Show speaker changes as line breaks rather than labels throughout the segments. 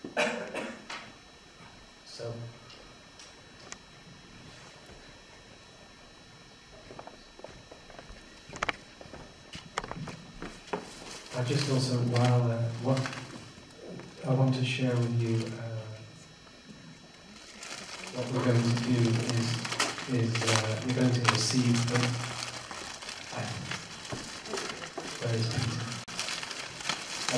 So, I just also, what I want to share with you, what we're going to do is we're going to receive the, where is Peter? I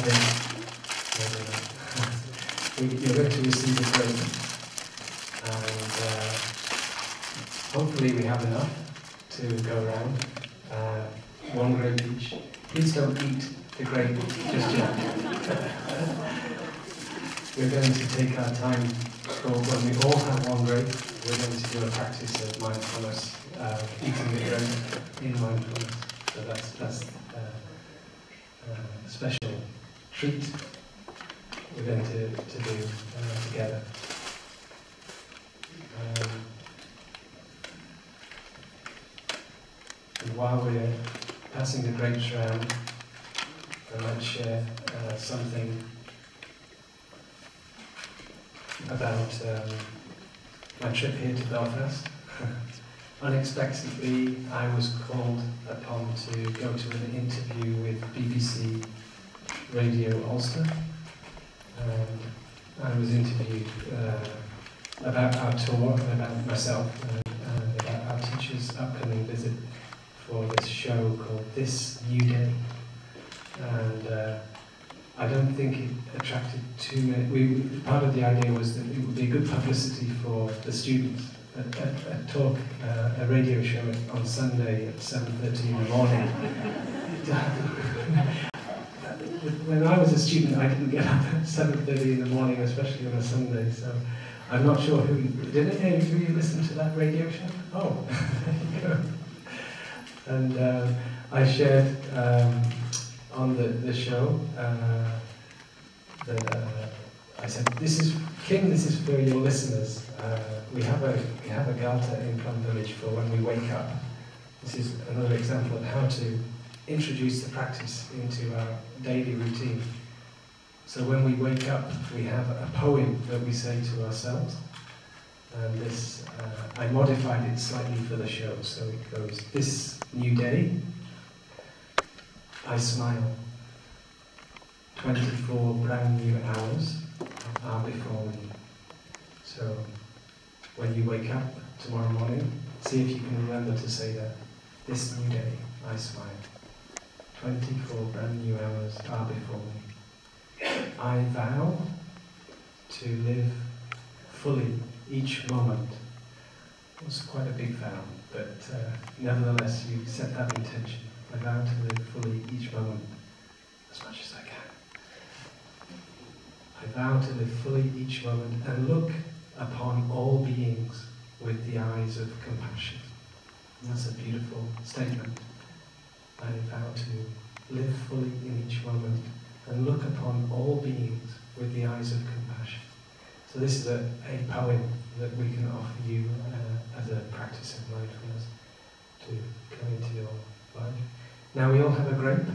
think, you're going to receive a grape, and hopefully we have enough to go around, one grape each. Please don't eat the grape just yet. We're going to take our time, so when we all have one grape, we're going to do a practice of mindfulness, eating the grape in mindfulness. So that's a special treat we're going to do together. And while we're passing the grapes around, I might share something about my trip here to Belfast. Unexpectedly, I was called upon to go to an interview with BBC Radio Ulster, and I was interviewed about our tour, about myself, and about our teacher's upcoming visit for this show called This New Day. And I don't think it attracted too many. Part of the idea was that it would be good publicity for the students. A radio show on Sunday at 7:30 in the morning. When I was a student, I didn't get up at 7:30 in the morning, especially on a Sunday. So I'm not sure who did it. Hey, who you listen to that radio show? Oh, there you go. And I shared on the show that I said, "This is King. This is for your listeners. We have a Galta in Plum Village for when we wake up. This is another example of how to introduce the practice into our daily routine. So when we wake up, we have a poem that we say to ourselves. And this, I modified it slightly for the show. So it goes, this new day, I smile. 24 brand new hours are before me. So when you wake up tomorrow morning, see if you can remember to say that. This new day, I smile. 24 brand new hours are before me. I vow to live fully each moment. It was quite a big vow, but nevertheless you set that intention. I vow to live fully each moment as much as I can. I vow to live fully each moment and look upon all beings with the eyes of compassion. And that's a beautiful statement. I vow to live fully in each moment and look upon all beings with the eyes of compassion. So this is a poem that we can offer you as a practice of mindfulness to come into your life. Now we all have a grape,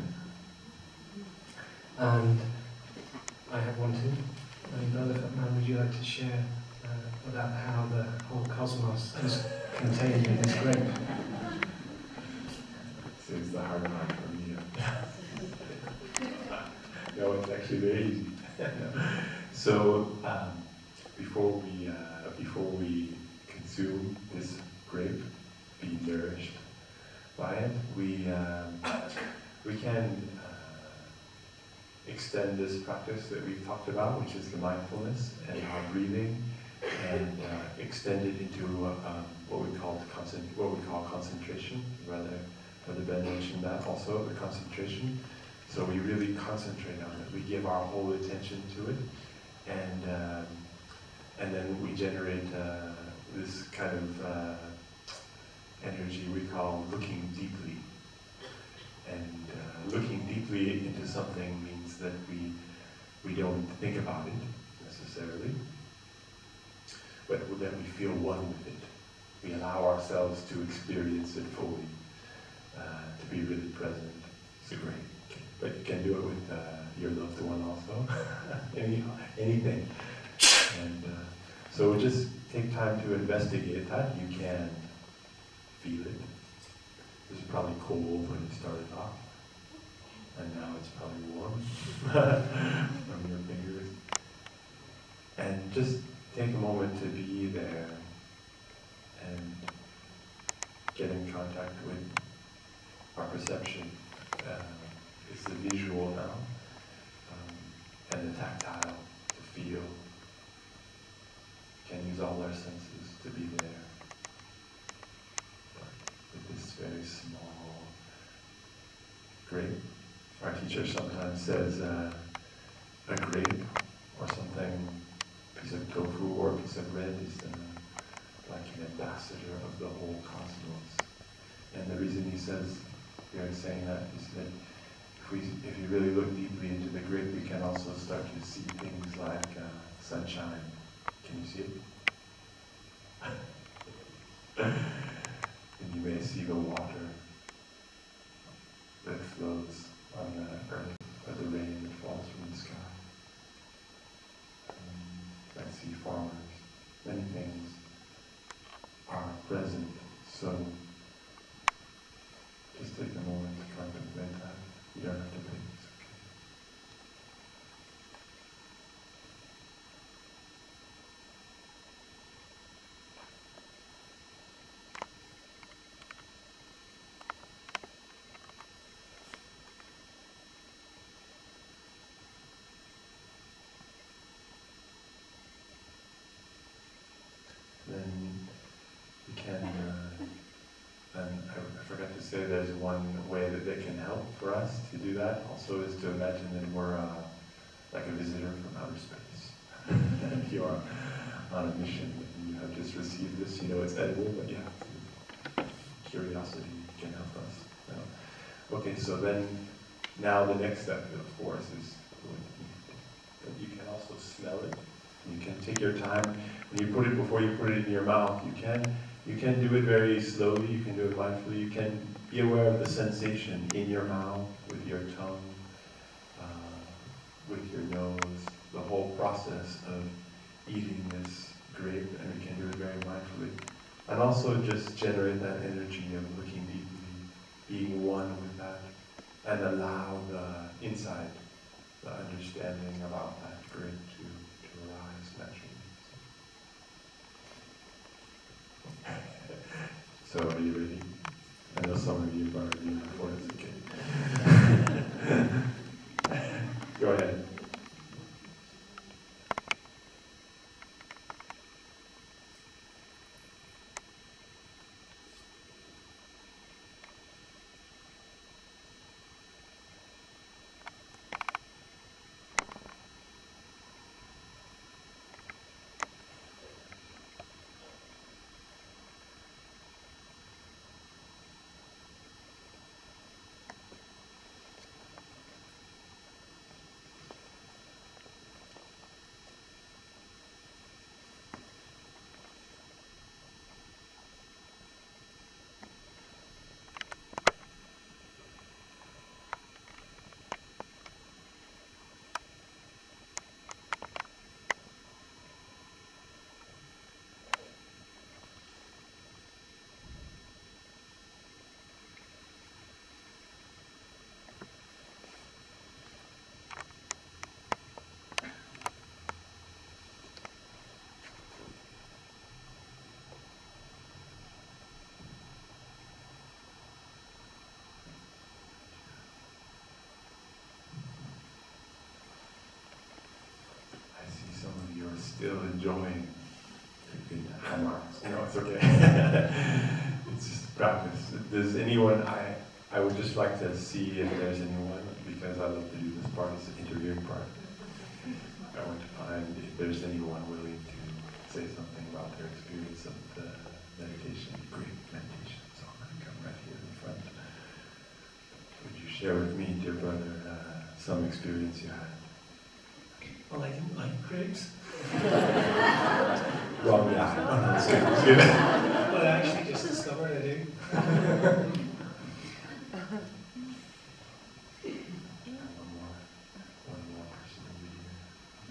and I have one too. And Brother Fatman, would you like to share about how the whole cosmos is contained in this grape?
This is the hard part for me. No, it's actually very easy. So before we consume this grape, be nourished by it, we can extend this practice that we've talked about, which is the mindfulness and our breathing, and extend it into what we call concentration. Rather Ben mentioned that also, the concentration. So we really concentrate on it. We give our whole attention to it, and then we generate this kind of energy we call looking deeply. And looking deeply into something means that we don't think about it necessarily, but that we feel one with it. We allow ourselves to experience it fully, to be really present. It's great. But you can do it with your loved one also. anything. And so just take time to investigate that. You can feel it. It was probably cold when you started off, and now it's probably warm from your fingers. And just take a moment to be there and get in contact with our perception. It's the visual now, and the tactile, to feel. Can use all our senses to be there. With this very small grape. Our teacher sometimes says a grape or something, a piece of tofu or a piece of bread is like an ambassador of the whole cosmos. And the reason he says, we are saying that, is that if you really look deeply into the grape, we can also start to see things like sunshine. Can you see it? And you may see the water that flows on the earth, or the rain that falls from the sky. I see farmers. Many things are present, so just take a moment to contemplate that. You don't have to wait, it's okay. Then you can, and I forgot to say there's one way that they can help for us to do that also, is to imagine that we're like a visitor from outer space. If you are on a mission and you have just received this, you know it's edible, but yeah, curiosity can help us. You know. Okay, so then now the next step, of course, is that you can also smell it. You can take your time. When you put it, before you put it in your mouth, you can do it very slowly, you can do it mindfully, you can be aware of the sensation in your mouth, with your tongue, with your nose, the whole process of eating this grape, and we can do it very mindfully. And also just generate that energy of looking deeply, being one with that, and allow the insight, the understanding about that grape to arise naturally. So are you ready? I know some of you have already before, it's okay. Go ahead. Still enjoying the good remarks. No, it's okay. It's just practice. If there's anyone, I would just like to see if there's anyone, because I love to do this part, it's the interviewing part. I want to find if there's anyone willing to say something about their experience of the meditation, great meditation. So I'm going to come right here in front. Would you share with me, dear brother, some experience you had?
Well, I didn't like grapes.
Wrong guy. Oh, no, it's good. It's good.
But I actually just discovered I do.
One more person over here.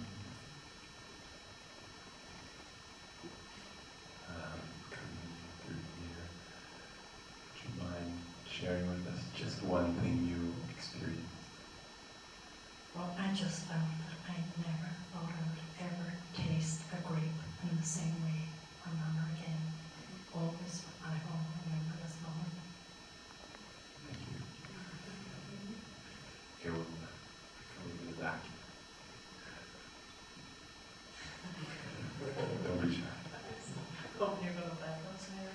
just found that I never thought I would ever taste a grape in the same way another again. Always, I will remember this moment.
Thank you. Okay, we'll come to the back. Don't be shy.
Oh, you're going to back us there?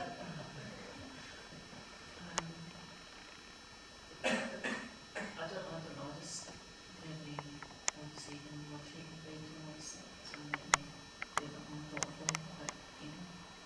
I don't know, just maybe obviously in what he could be to myself, so maybe be a bit more thoughtful about, you know.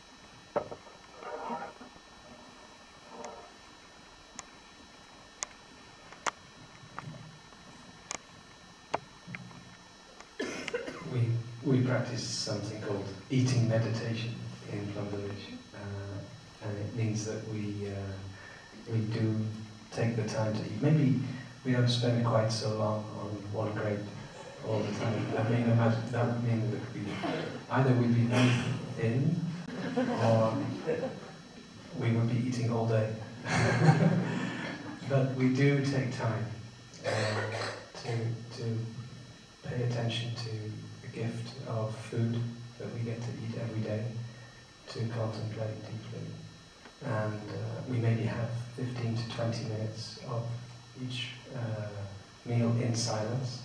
We practice something called eating meditation in Plum Village, and it means that we do take the time to eat. Maybe we don't spend quite so long on one grape all the time. That would mean that we either we'd be very thin or we would be eating all day. But we do take time to pay attention to the gift of food that we get to eat every day, to contemplate deeply. And we maybe have 15 to 20 minutes of each meal in silence.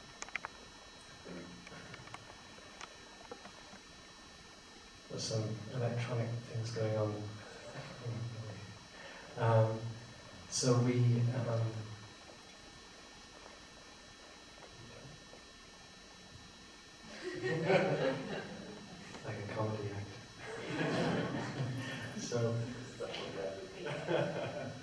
There's some electronic things going on. So we like a comedy act. So